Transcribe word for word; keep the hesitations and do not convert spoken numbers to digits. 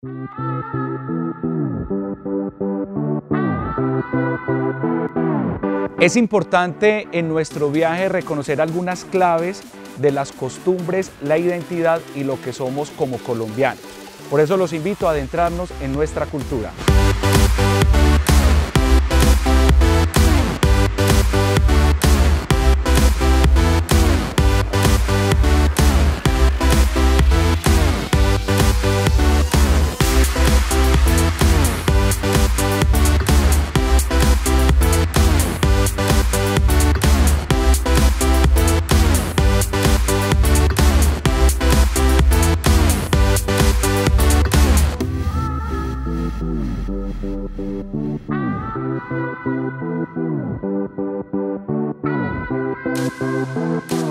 Es importante en nuestro viaje reconocer algunas claves de las costumbres, la identidad y lo que somos como colombianos. Por eso los invito a adentrarnos en nuestra cultura. Thank you.